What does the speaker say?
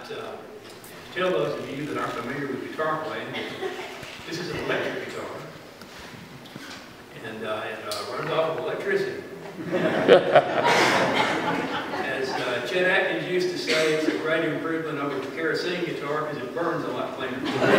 tell those of you that aren't familiar with guitar playing, this is an electric guitar, and it runs off of electricity. As Chet Atkins used to say, it's a great improvement over the kerosene guitar because it burns a lot cleaner.